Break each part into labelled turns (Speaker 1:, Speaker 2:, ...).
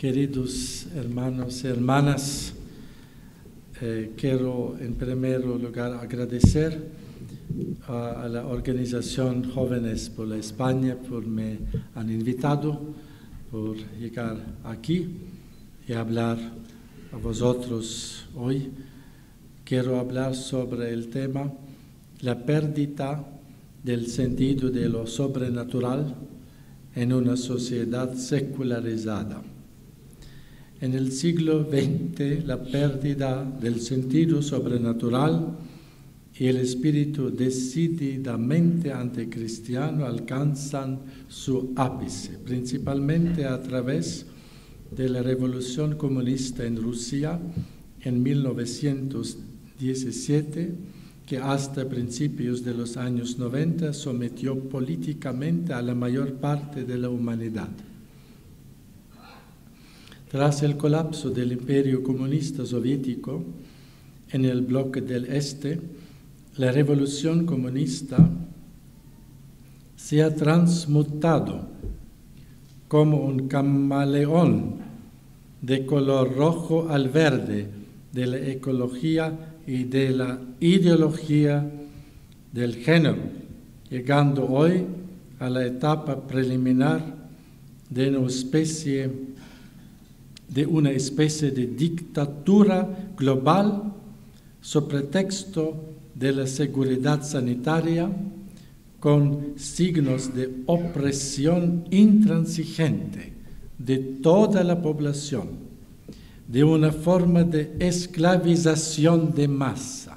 Speaker 1: Queridos hermanos y hermanas, quiero en primer lugar agradecer a la organización Jóvenes por la España por me han invitado por llegar aquí y hablar a vosotros hoy. Quiero hablar sobre el tema la pérdida del sentido de lo sobrenatural en una sociedad secularizada. En el siglo XX, la pérdida del sentido sobrenatural y el espíritu decididamente anticristiano alcanzan su ápice, principalmente a través de la revolución comunista en Rusia en 1917, que hasta principios de los años 90 sometió políticamente a la mayor parte de la humanidad. Tras el colapso del imperio comunista soviético en el bloque del Este, la revolución comunista se ha transmutado como un camaleón de color rojo al verde de la ecología y de la ideología del género, llegando hoy a la etapa preliminar de una especie de dictadura global sobre pretexto de la seguridad sanitaria con signos de opresión intransigente de toda la población, de una forma de esclavización de masa.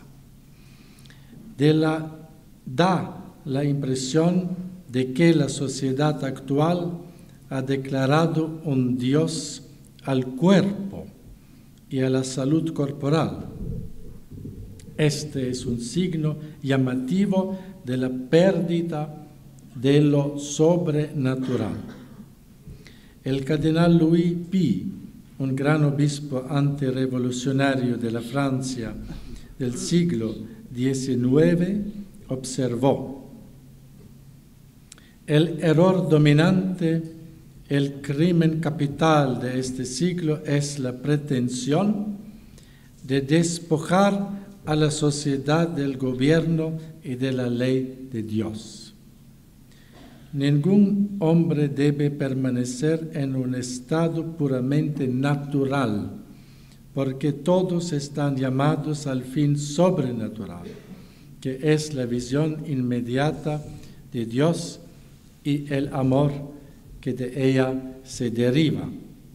Speaker 1: Da la impresión de que la sociedad actual ha declarado un Dios al cuerpo y a la salud corporal. Este es un signo llamativo de la pérdida de lo sobrenatural. El cardenal Louis Pi, un gran obispo antirrevolucionario de la Francia del siglo XIX, observó: el error dominante, el crimen capital de este siglo es la pretensión de despojar a la sociedad del gobierno y de la ley de Dios. Ningún hombre debe permanecer en un estado puramente natural, porque todos están llamados al fin sobrenatural, que es la visión inmediata de Dios y el amor que de ella se deriva.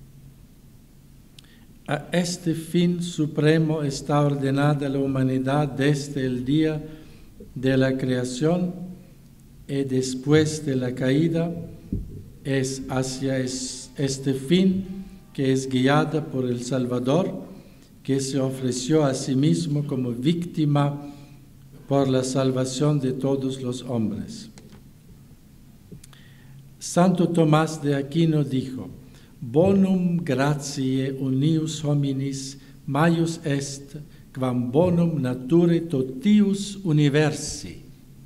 Speaker 1: A este fin supremo está ordenada la humanidad desde el día de la creación y después de la caída. Es hacia este fin que es guiada por el Salvador, que se ofreció a sí mismo como víctima por la salvación de todos los hombres. Santo Tomás de Aquino dijo: bonum gratiae unius hominis maius est, quam bonum naturae totius universi.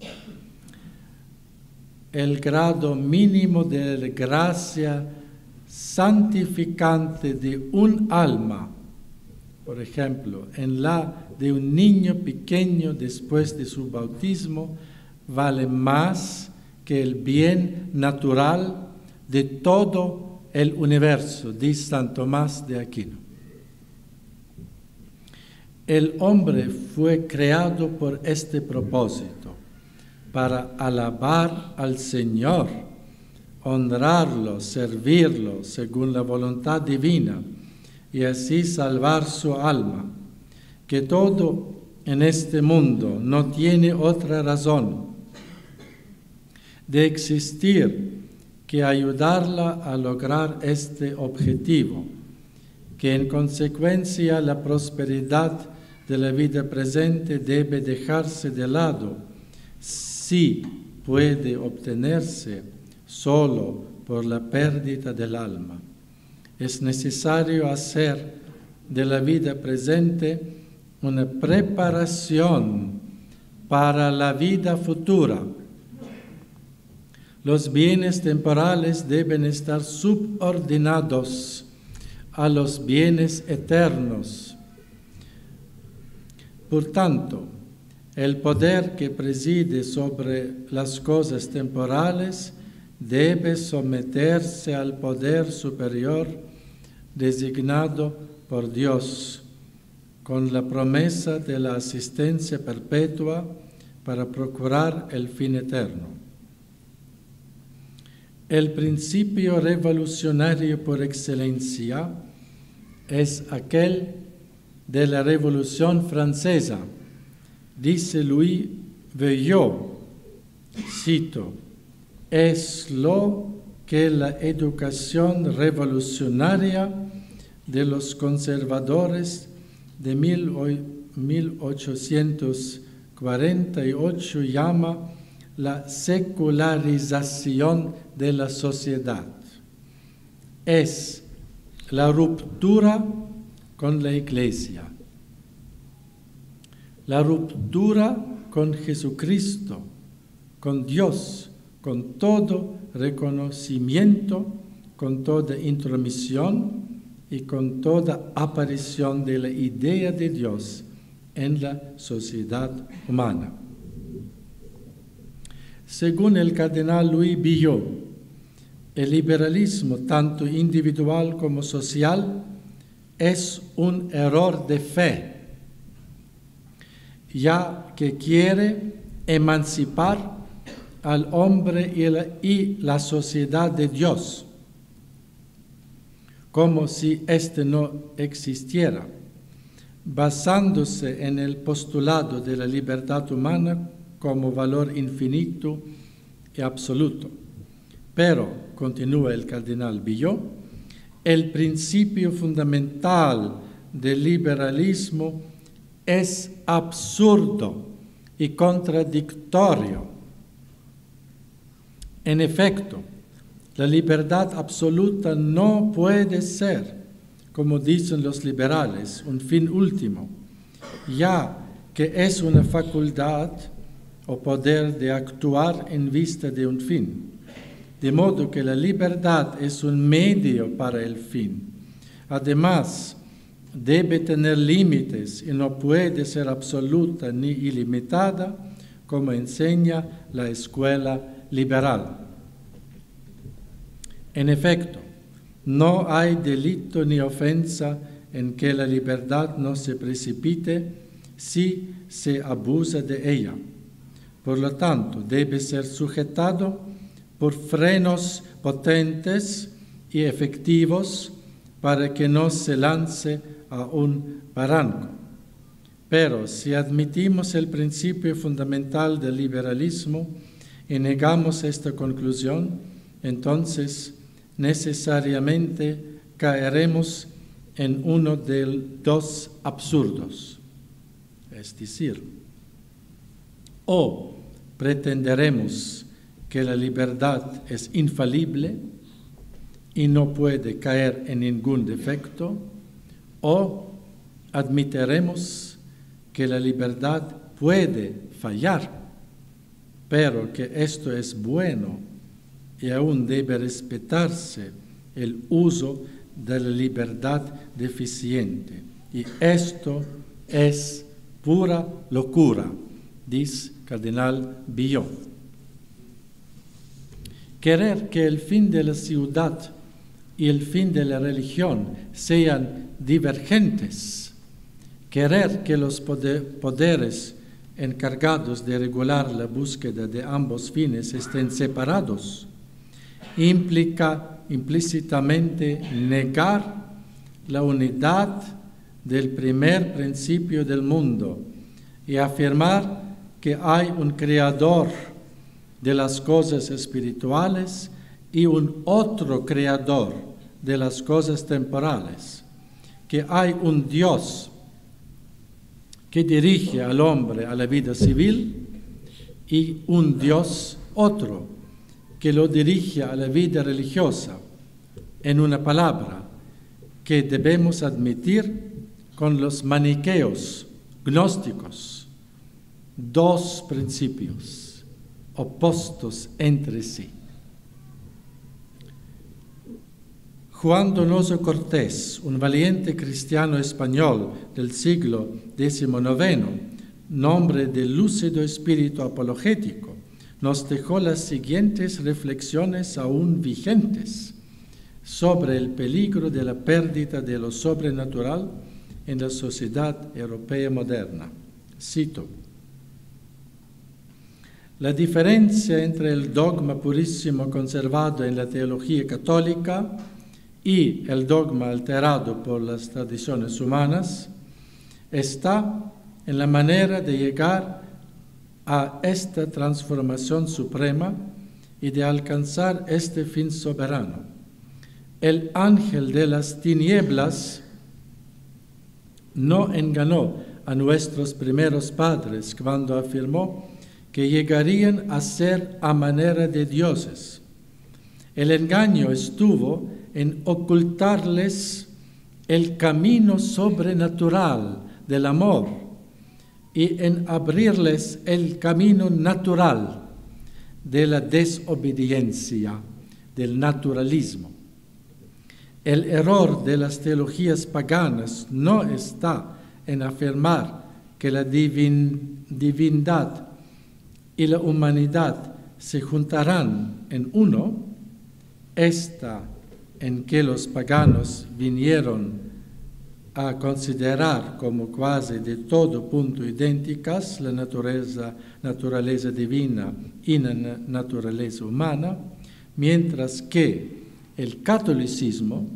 Speaker 1: El grado mínimo de la gracia santificante de un alma, por ejemplo, en la de un niño pequeño después de su bautismo, vale más que el bien natural de todo el universo, dice San Tomás de Aquino. El hombre fue creado por este propósito, para alabar al Señor, honrarlo, servirlo según la voluntad divina y así salvar su alma, que todo en este mundo no tiene otra razón de existir que ayudarla a lograr este objetivo, que en consecuencia la prosperidad de la vida presente debe dejarse de lado si puede obtenerse solo por la pérdida del alma. Es necesario hacer de la vida presente una preparación para la vida futura. Los bienes temporales deben estar subordinados a los bienes eternos. Por tanto, el poder que preside sobre las cosas temporales debe someterse al poder superior designado por Dios, con la promesa de la asistencia perpetua para procurar el fin eterno. El principio revolucionario por excelencia es aquel de la Revolución Francesa. Dice Louis Veuillot, cito, es lo que la educación revolucionaria de los conservadores de 1848 llama la secularización de la sociedad. Es la ruptura con la Iglesia, la ruptura con Jesucristo, con Dios, con todo reconocimiento, con toda intromisión y con toda aparición de la idea de Dios en la sociedad humana. Según el cardenal Louis Veuillot, el liberalismo, tanto individual como social, es un error de fe, ya que quiere emancipar al hombre y la sociedad de Dios, como si éste no existiera, basándose en el postulado de la libertad humana como valor infinito y absoluto. Pero, continúa el cardenal Veuillot, el principio fundamental del liberalismo es absurdo y contradictorio. En efecto, la libertad absoluta no puede ser, como dicen los liberales, un fin último, ya que es una facultad o poder de actuar en vista de un fin. De modo que la libertad es un medio para el fin. Además, debe tener límites y no puede ser absoluta ni ilimitada, como enseña la escuela liberal. En efecto, no hay delito ni ofensa en que la libertad no se precipite si se abusa de ella. Por lo tanto, debe ser sujetado por frenos potentes y efectivos para que no se lance a un barranco. Pero si admitimos el principio fundamental del liberalismo y negamos esta conclusión, entonces necesariamente caeremos en uno de dos absurdos. Es decir, o pretenderemos que la libertad es infalible y no puede caer en ningún defecto, o admitiremos que la libertad puede fallar, pero que esto es bueno y aún debe respetarse el uso de la libertad deficiente. Y esto es pura locura, dice cardenal Veuillot. Querer que el fin de la ciudad y el fin de la religión sean divergentes, querer que los poderes encargados de regular la búsqueda de ambos fines estén separados, implica implícitamente negar la unidad del primer principio del mundo y afirmar que hay un creador de las cosas espirituales y un otro creador de las cosas temporales, que hay un Dios que dirige al hombre a la vida civil y un Dios otro que lo dirige a la vida religiosa, en una palabra, que debemos admitir con los maniqueos gnósticos, dos principios opuestos entre sí. Juan Donoso Cortés, un valiente cristiano español del siglo XIX, nombre de lúcido espíritu apologético, nos dejó las siguientes reflexiones aún vigentes sobre el peligro de la pérdida de lo sobrenatural en la sociedad europea moderna. Cito: la diferencia entre el dogma purísimo conservado en la teología católica y el dogma alterado por las tradiciones humanas está en la manera de llegar a esta transformación suprema y de alcanzar este fin soberano. El ángel de las tinieblas no engañó a nuestros primeros padres cuando afirmó que llegarían a ser a manera de dioses. El engaño estuvo en ocultarles el camino sobrenatural del amor y en abrirles el camino natural de la desobediencia, del naturalismo. El error de las teologías paganas no está en afirmar que la divindad y la humanidad se juntarán en uno, está en que los paganos vinieron a considerar como quasi de todo punto idénticas la naturaleza divina y la naturaleza humana, mientras que el catolicismo,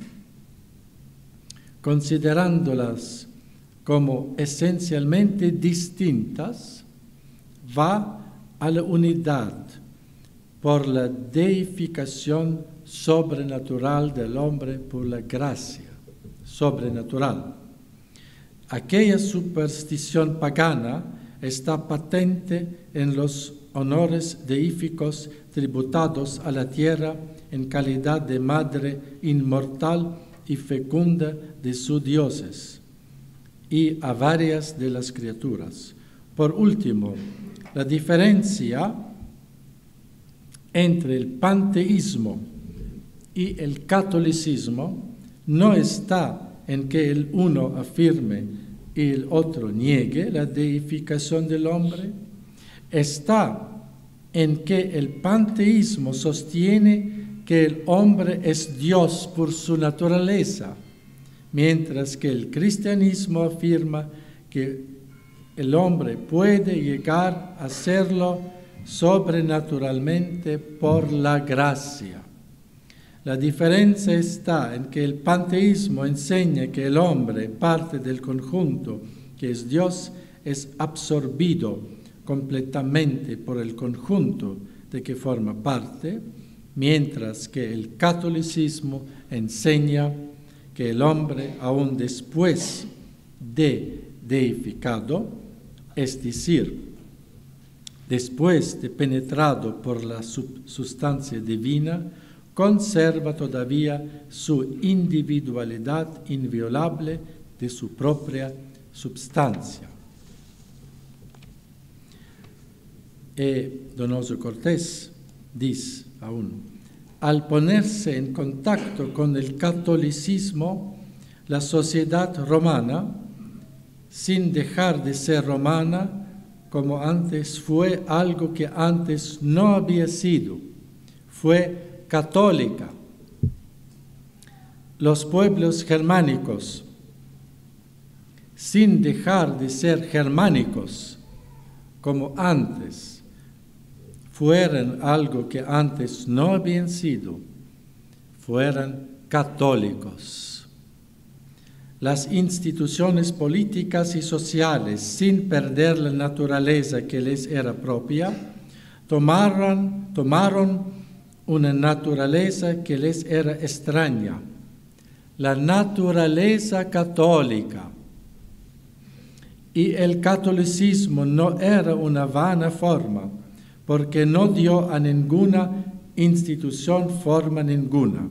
Speaker 1: considerándolas como esencialmente distintas, va a la unidad por la deificación sobrenatural del hombre por la gracia sobrenatural. Aquella superstición pagana está patente en los honores deíficos tributados a la tierra en calidad de madre inmortal y fecunda de sus dioses y a varias de las criaturas. Por último, la diferencia entre el panteísmo y el catolicismo no está en que el uno afirme y el otro niegue la deificación del hombre, está en que el panteísmo sostiene que el hombre es Dios por su naturaleza, mientras que el cristianismo afirma que el hombre puede llegar a serlo sobrenaturalmente por la gracia. La diferencia está en que el panteísmo enseña que el hombre, parte del conjunto que es Dios, es absorbido completamente por el conjunto de que forma parte, mientras que el catolicismo enseña que el hombre, aún después de deificado, es decir, después de penetrado por la sustancia divina, conserva todavía su individualidad inviolable de su propia substancia. Donoso Cortés dice aún: al ponerse en contacto con el catolicismo, la sociedad romana, sin dejar de ser romana, como antes fue algo que antes no había sido, fue católica. Los pueblos germánicos, sin dejar de ser germánicos, como antes, fueran algo que antes no habían sido, fueran católicos. Las instituciones políticas y sociales, sin perder la naturaleza que les era propia, tomaron una naturaleza que les era extraña, la naturaleza católica. Y el catolicismo no era una vana forma, porque no dio a ninguna institución forma ninguna.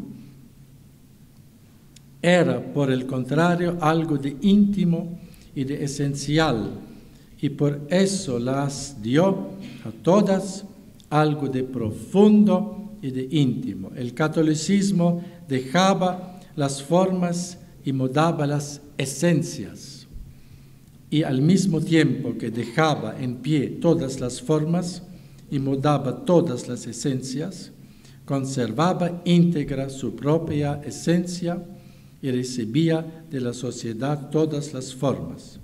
Speaker 1: Era, por el contrario, algo de íntimo y de esencial, y por eso las dio a todas algo de profundo y de íntimo. El catolicismo dejaba las formas y mudaba las esencias, y al mismo tiempo que dejaba en pie todas las formas y mudaba todas las esencias, conservaba íntegra su propia esencia y recibía de la sociedad todas las formas.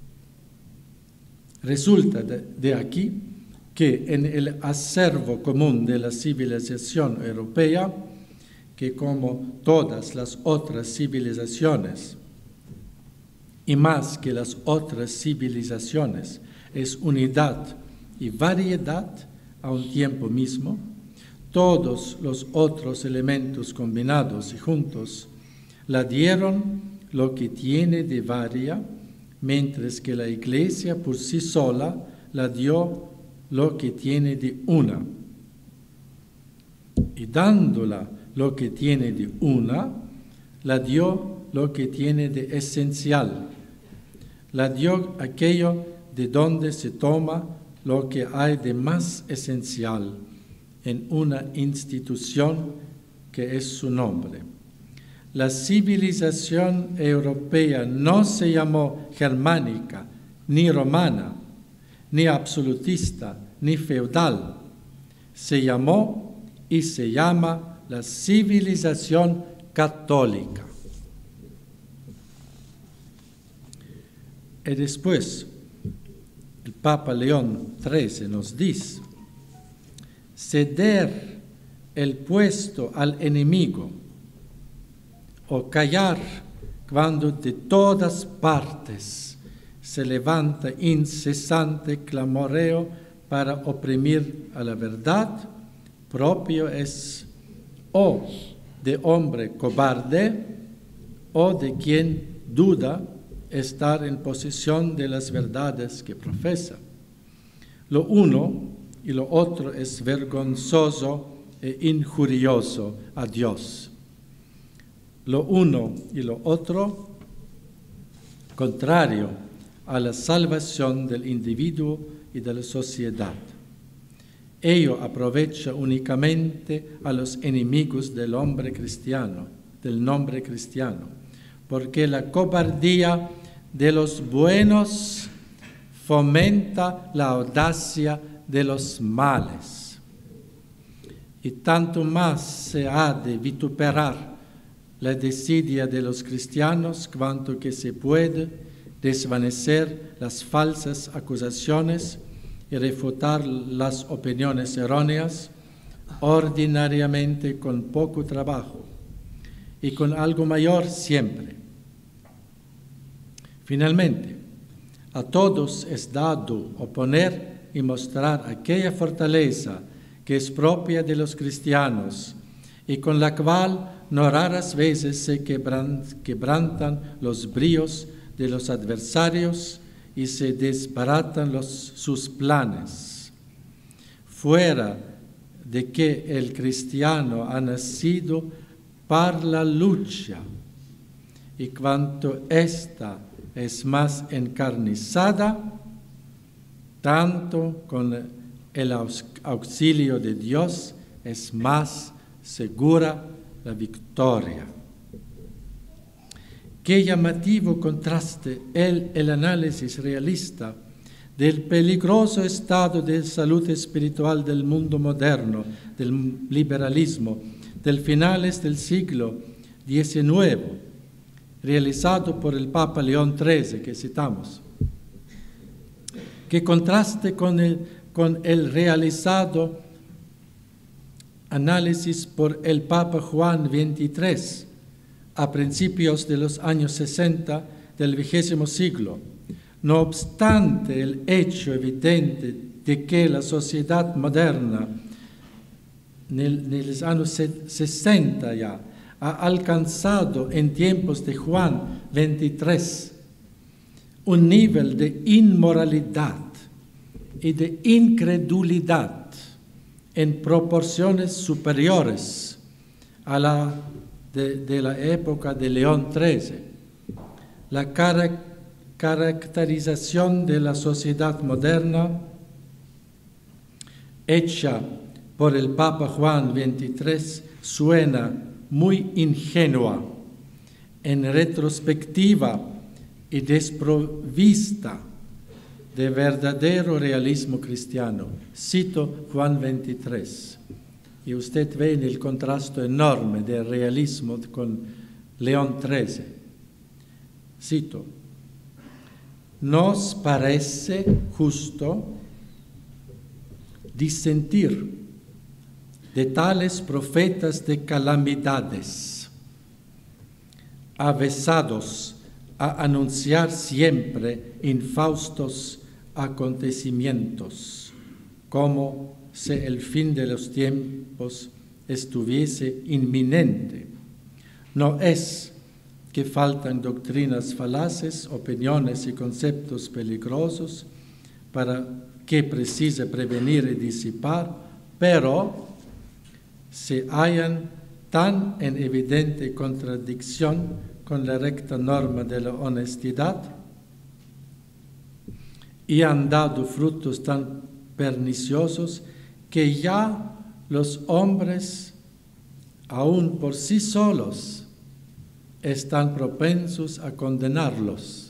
Speaker 1: Resulta de aquí que en el acervo común de la civilización europea, que como todas las otras civilizaciones, y más que las otras civilizaciones, es unidad y variedad a un tiempo mismo, todos los otros elementos combinados y juntos la dieron lo que tiene de varia, mientras que la Iglesia por sí sola la dio lo que tiene de una. Y dándola lo que tiene de una, la dio lo que tiene de esencial. La dio aquello de donde se toma lo que hay de más esencial en una institución que es su nombre. La civilización europea no se llamó germánica, ni romana, ni absolutista, ni feudal. Se llamó y se llama la civilización católica. Y después, el Papa León XIII nos dice: ceder el puesto al enemigo o callar cuando de todas partes se levanta incesante clamoreo para oprimir a la verdad, propio es o de hombre cobarde o de quien duda estar en posesión de las verdades que profesa. Lo uno y lo otro es vergonzoso e injurioso a Dios. Lo uno y lo otro contrario a la salvación del individuo y de la sociedad. Ello aprovecha únicamente a los enemigos del hombre cristiano, del nombre cristiano, porque la cobardía de los buenos fomenta la audacia de los males. Y tanto más se ha de vituperar la desidia de los cristianos cuanto que se puede desvanecer las falsas acusaciones y refutar las opiniones erróneas, ordinariamente con poco trabajo y con algo mayor siempre. Finalmente, a todos es dado oponer y mostrar aquella fortaleza que es propia de los cristianos y con la cual no raras veces se quebrantan los bríos de los adversarios y se desbaratan sus planes. Fuera de que el cristiano ha nacido para la lucha, y cuanto ésta es más encarnizada, tanto con el auxilio de Dios es más segura la victoria. Qué llamativo contraste el análisis realista del peligroso estado de salud espiritual del mundo moderno, del liberalismo, del finales del siglo XIX, realizado por el Papa León XIII, que citamos. Que contraste con el realizado análisis por el Papa Juan XXIII a principios de los años 60 del XX siglo. No obstante el hecho evidente de que la sociedad moderna en los años 60 ya ha alcanzado en tiempos de Juan XXIII un nivel de inmoralidad y de incredulidad en proporciones superiores a la de la época de León XIII. La caracterización de la sociedad moderna hecha por el Papa Juan XXIII suena muy ingenua en retrospectiva y desprovista de verdadero realismo cristiano. Cito Juan 23. Y usted ve el contraste enorme del realismo con León XIII. Cito: nos parece justo disentir de tales profetas de calamidades, avesados a anunciar siempre infaustos acontecimientos, como si el fin de los tiempos estuviese inminente. No es que faltan doctrinas falaces, opiniones y conceptos peligrosos para que precise prevenir y disipar, pero se hallan tan en evidente contradicción con la recta norma de la honestidad y han dado frutos tan perniciosos que ya los hombres, aún por sí solos, están propensos a condenarlos.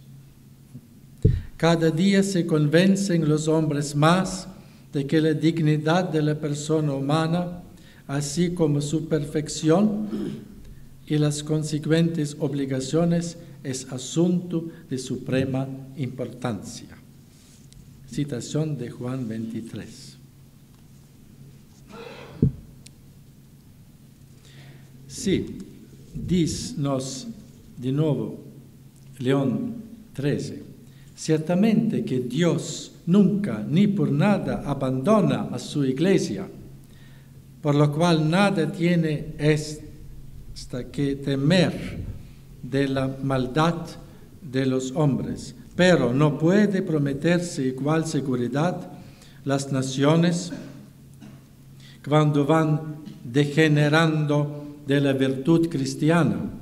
Speaker 1: Cada día se convencen los hombres más de que la dignidad de la persona humana, así como su perfección y las consecuentes obligaciones, es asunto de suprema importancia. Citación de Juan 23. Sí, dice-nos de nuevo León XIII, ciertamente que Dios nunca ni por nada abandona a su iglesia, por lo cual nada tiene hasta que temer de la maldad de los hombres, pero no puede prometerse igual seguridad las naciones cuando van degenerando de la virtud cristiana.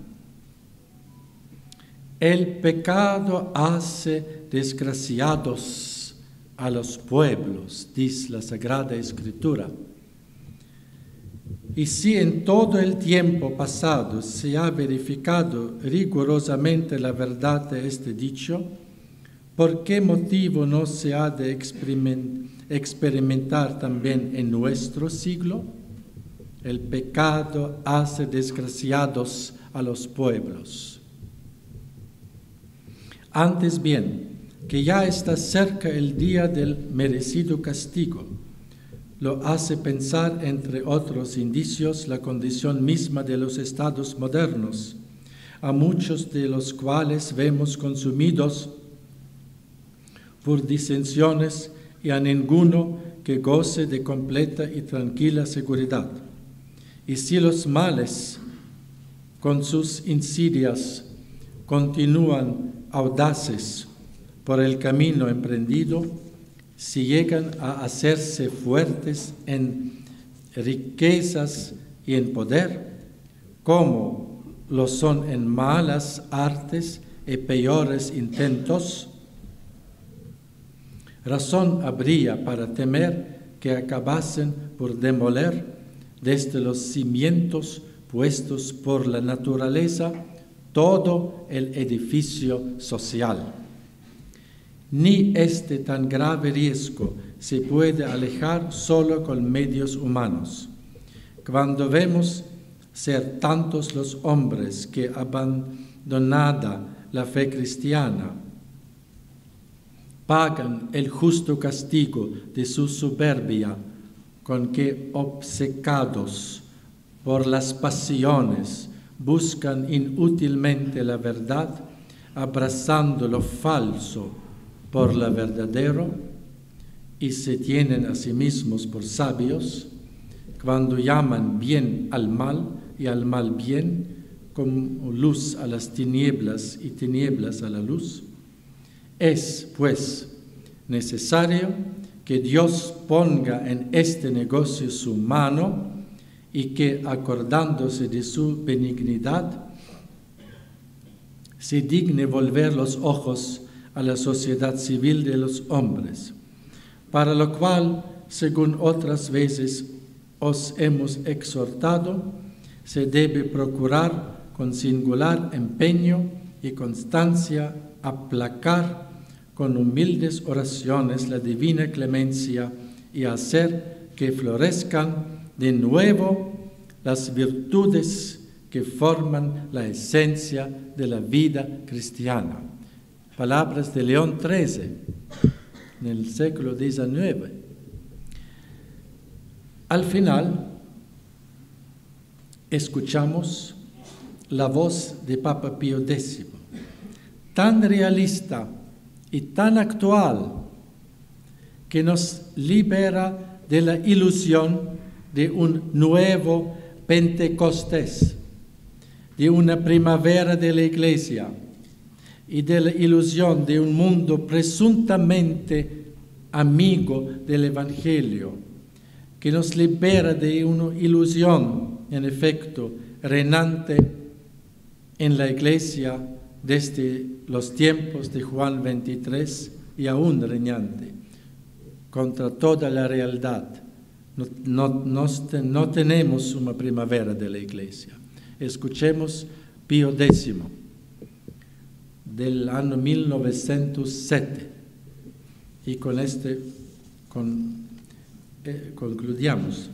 Speaker 1: El pecado hace desgraciados a los pueblos, dice la Sagrada Escritura. Y si en todo el tiempo pasado se ha verificado rigurosamente la verdad de este dicho, ¿por qué motivo no se ha de experimentar también en nuestro siglo? El pecado hace desgraciados a los pueblos. Antes bien, que ya está cerca el día del merecido castigo, lo hace pensar, entre otros indicios, la condición misma de los estados modernos, a muchos de los cuales vemos consumidos por disensiones y a ninguno que goce de completa y tranquila seguridad. Y si los males, con sus insidias, continúan audaces por el camino emprendido, si llegan a hacerse fuertes en riquezas y en poder, como lo son en malas artes y peores intentos, razón habría para temer que acabasen por demoler desde los cimientos puestos por la naturaleza todo el edificio social. Ni este tan grave riesgo se puede alejar solo con medios humanos. Cuando vemos ser tantos los hombres que, abandonada la fe cristiana, pagan el justo castigo de su soberbia, con que, obcecados por las pasiones, buscan inútilmente la verdad, abrazando lo falso por lo verdadero, y se tienen a sí mismos por sabios, cuando llaman bien al mal y al mal bien, como luz a las tinieblas y tinieblas a la luz. Es, pues, necesario que Dios ponga en este negocio su mano y que, acordándose de su benignidad, se digne volver los ojos a la sociedad civil de los hombres, para lo cual, según otras veces os hemos exhortado, se debe procurar con singular empeño y constancia, aplacar con humildes oraciones la divina clemencia y hacer que florezcan de nuevo las virtudes que forman la esencia de la vida cristiana. Palabras de León XIII, en el siglo XIX. Al final, escuchamos la voz de Papa Pío X, tan realista y tan actual, que nos libera de la ilusión de un nuevo Pentecostés, de una primavera de la Iglesia y de la ilusión de un mundo presuntamente amigo del Evangelio, que nos libera de una ilusión, en efecto, reinante en la Iglesia desde los tiempos de Juan 23 y aún reñante, contra toda la realidad. No tenemos una primavera de la Iglesia. Escuchemos Pío X, del año 1907, y con este concluyamos.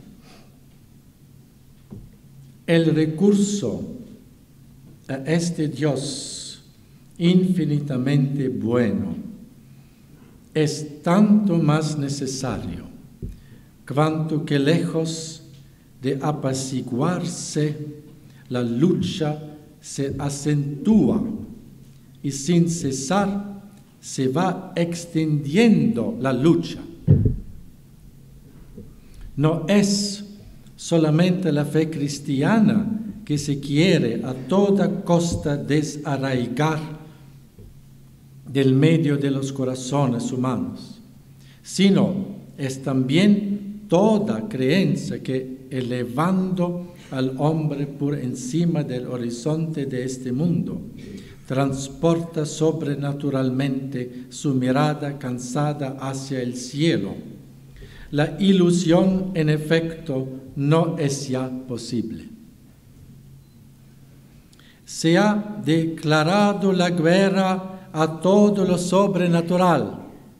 Speaker 1: El recurso a este Dios infinitamente bueno es tanto más necesario cuanto que lejos de apaciguarse, la lucha se acentúa y sin cesar se va extendiendo la lucha. No es solamente la fe cristiana que se quiere a toda costa desarraigar del medio de los corazones humanos, sino es también toda creencia que, elevando al hombre por encima del horizonte de este mundo, transporta sobrenaturalmente su mirada cansada hacia el cielo. La ilusión, en efecto, no es ya posible. Se ha declarado la guerra a todo lo sobrenatural,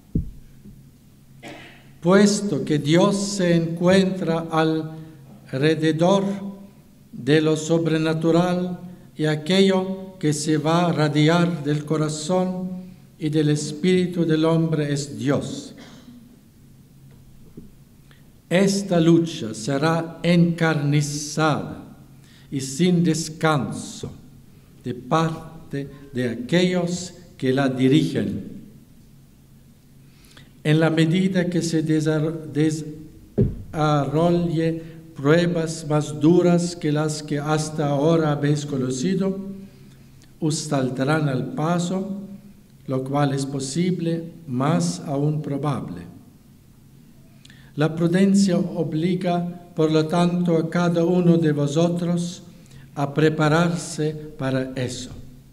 Speaker 1: puesto que Dios se encuentra alrededor de lo sobrenatural y aquello que se va a radiar del corazón y del espíritu del hombre es Dios. Esta lucha será encarnizada y sin descanso de parte de aquellos que la dirigen. En la medida que se desarrolle pruebas más duras que las que hasta ahora habéis conocido, os saldrán al paso, lo cual es posible, más aún probable. La prudencia obliga, por lo tanto, a cada uno de vosotros a prepararse para eso.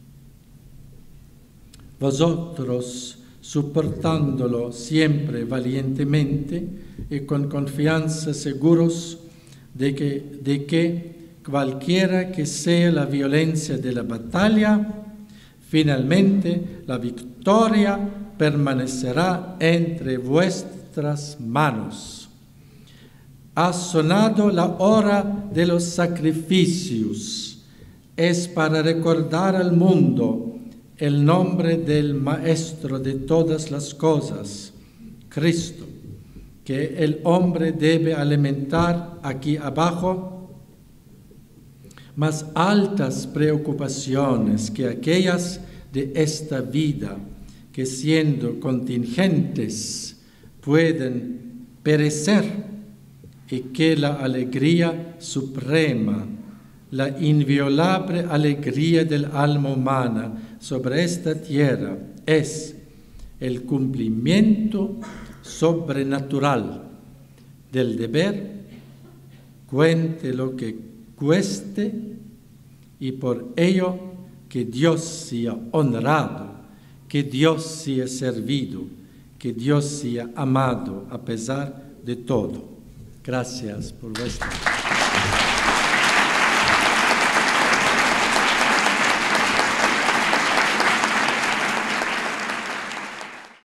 Speaker 1: Vosotros, soportándolo siempre valientemente y con confianza seguros de que cualquiera que sea la violencia de la batalla, finalmente la victoria permanecerá entre vuestras manos. Ha sonado la hora de los sacrificios. Es para recordar al mundo el nombre del Maestro de todas las cosas, Cristo, que el hombre debe alimentar aquí abajo, más altas preocupaciones que aquellas de esta vida, que siendo contingentes pueden perecer, y que la alegría suprema, la inviolable alegría del alma humana sobre esta tierra es el cumplimiento sobrenatural del deber, cuente lo que cueste, y por ello que Dios sea honrado, que Dios sea servido, que Dios sea amado a pesar de todo. Gracias por vuestra atención.